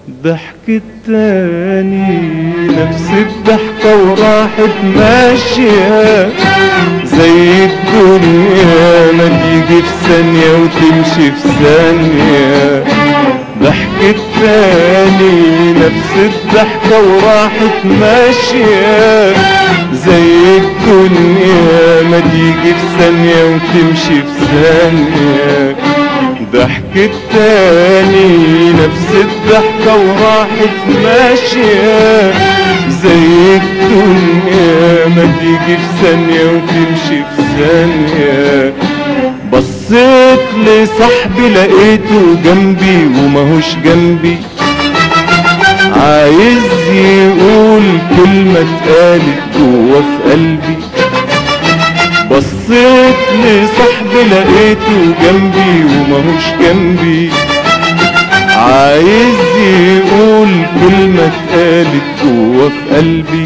ضحكت تاني نفس الضحكة وراحت ماشية زي الدنيا ما تيجي في ثانية وتمشي في ثانية. ضحكت تاني نفس الضحكة وراحت ماشية زي الدنيا ما تيجي في ثانية وتمشي في ثانية. ضحكت تاني نفس الضحكة وراحت ماشية زي الدنيا ما تيجي في ثانية وتمشي في ثانية. بصيت لصاحبي لقيته جنبي وماهوش جنبي، عايز يقول كلمة اتقالت جوا في قلبي. بصيت لصاحبي لقيته جنبي وماهوش جنبي، عايز يقول كلمة اتقالت جوا في قلبي.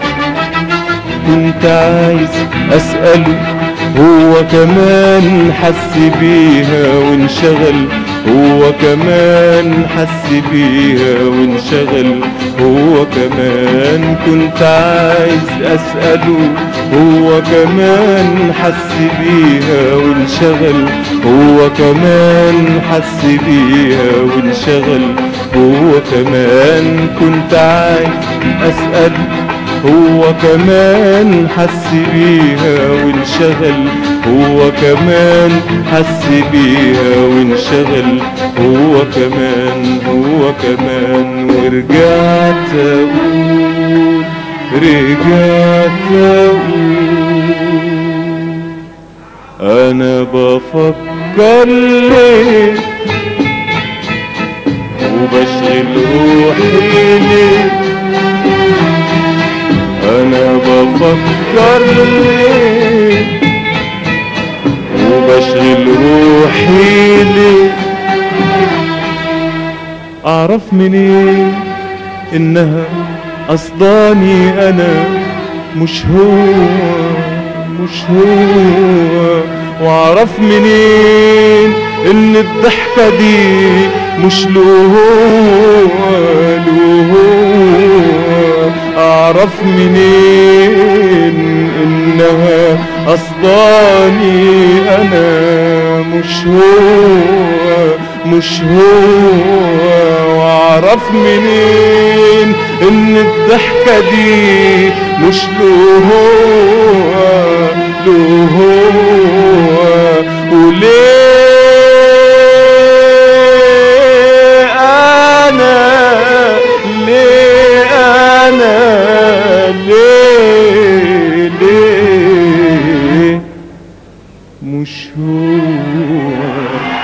كنت عايز اسأله هو كمان حس بيها وانشغل، هو كمان حس بيها وانشغل، هو كمان. كنت عايز اسأله هو كمان حس بيها وانشغل، هو كمان حس بيها وانشغل، هو كمان. كنت عايز اسأله هو كمان حس بيها وانشغل، هو كمان حس بيها وانشغل، هو كمان هو كمان. ورجعت اقول رجعت اقول انا بفكر ليه وبشغل روحي ليه، انا بفكر ليه وبشغل روحي ليه. اعرف منين انها قصداني انا مش هو، واعرف منين ان الضحكة دي مش له هو. اعرف منين انها قصداني انا مش هو، واعرف منين ان الضحكة دي مش له هو. وليه ليه مش هو.